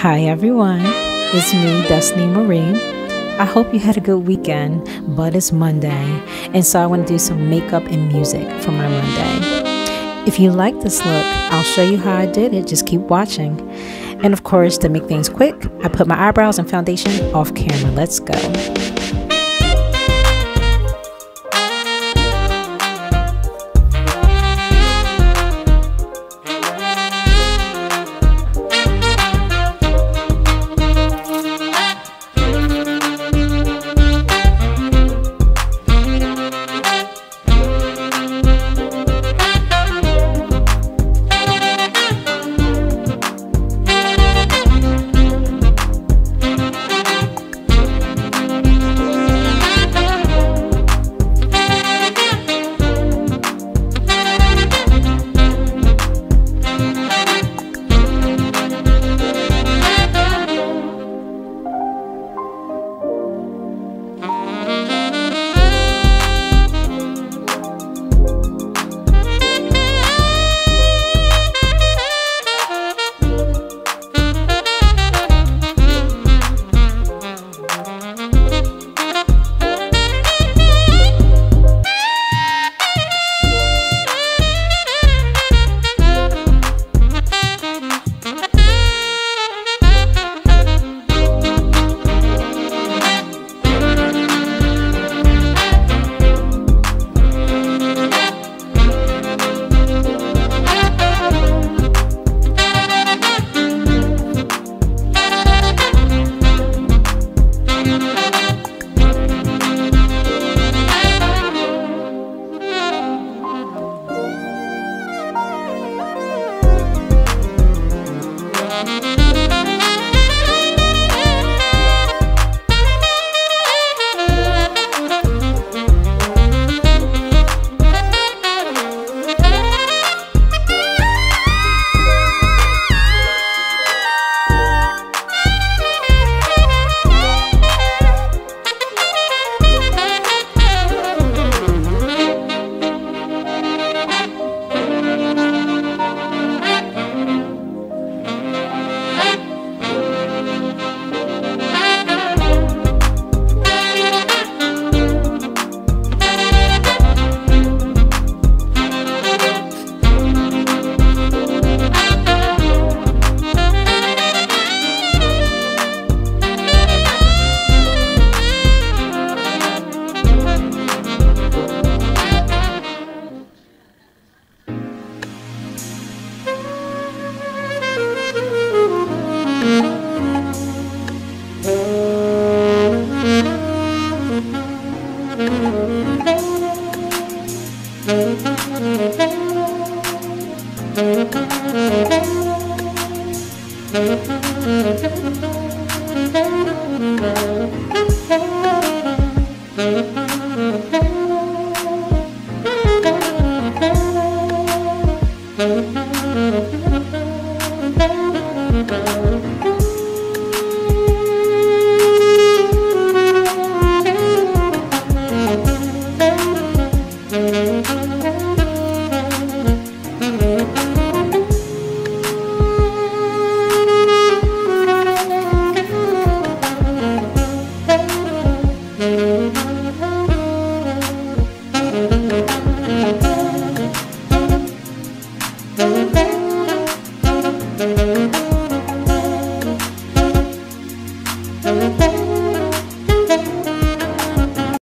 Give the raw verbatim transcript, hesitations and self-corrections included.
Hi everyone, it's me, Destiny Marie. I hope you had a good weekend, but it's Monday, and so I want to do some makeup and music for my Monday. If you like this look, I'll show you how I did it, just keep watching. And of course, to make things quick, I put my eyebrows and foundation off camera. Let's go. Thank you.